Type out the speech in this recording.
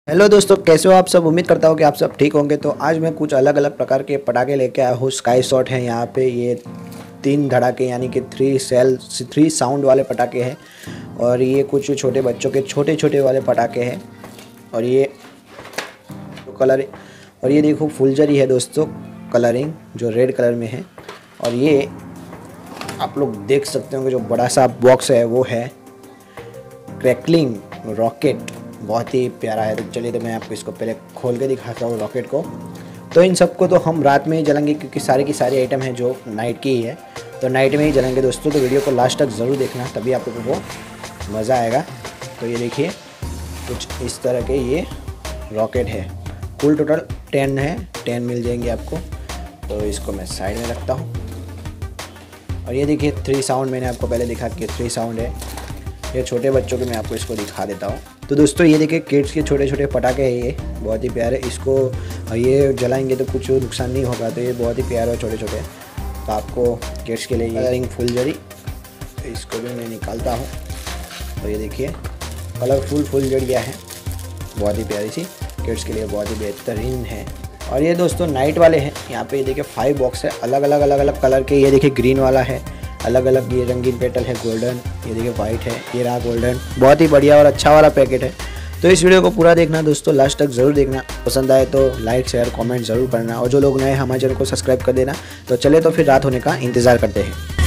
Hello दोस्तों, कैसे हो आप सब। उम्मीद करता हूँ कि आप सब ठीक होंगे। तो आज मैं कुछ अलग अलग प्रकार के पटाखे लेके आया हूँ। स्काई शॉट है यहाँ पे, ये 3 धड़ाके यानी कि 3 साउंड वाले पटाखे हैं। और ये कुछ छोटे बच्चों के छोटे छोटे वाले पटाखे हैं। और ये कलर, और ये देखो फुलझड़ी है दोस्तों, कलरिंग जो रेड कलर में है। और ये आप लोग देख सकते हो कि जो बड़ा सा बॉक्स है वो है क्रैकलिंग रॉकेट, बहुत ही प्यारा है। तो चलिए, तो मैं आपको इसको पहले खोल के दिखाता हूँ रॉकेट को। तो इन सबको तो हम रात में ही जलाएंगे क्योंकि सारी की सारी आइटम है जो नाइट की ही है, तो नाइट में ही जलाएंगे दोस्तों। तो वीडियो को लास्ट तक ज़रूर देखना, तभी आप लोगों को मज़ा आएगा। तो ये देखिए कुछ इस तरह के ये रॉकेट है। कुल टोटल 10 है, 10 मिल जाएंगे आपको। तो इसको मैं साइड में रखता हूँ। और ये देखिए 3 साउंड मैंने आपको पहले दिखा कि 3 साउंड है। ये छोटे बच्चों के मैं आपको इसको दिखा देता हूँ। तो दोस्तों ये देखिए किड्स के छोटे छोटे पटाखे हैं, ये बहुत ही प्यारे। इसको ये जलाएंगे तो कुछ नुकसान नहीं होगा। तो ये बहुत ही प्यारे और छोटे छोटे। तो आपको किड्स के लिए कलरिंग फुलझड़ी, इसको भी मैं निकालता हूँ। और ये देखिए कलरफुल फुलझड़ियाँ हैं, बहुत ही प्यारी सी, किड्स के लिए बहुत ही बेहतरीन है। और ये दोस्तों नाइट वाले हैं। यहाँ पे ये देखिए 5 बॉक्स है, अलग अलग कलर के। ये देखिए ग्रीन वाला है, अलग अलग ये रंगीन पेटल है, गोल्डन, ये देखिए वाइट है, ये रहा गोल्डन। बहुत ही बढ़िया और अच्छा वाला पैकेट है। तो इस वीडियो को पूरा देखना दोस्तों, लास्ट तक ज़रूर देखना। पसंद आए तो लाइक शेयर कमेंट ज़रूर करना, और जो लोग नए हमारे चैनल को सब्सक्राइब कर देना। तो चले तो फिर रात होने का इंतज़ार करते हैं।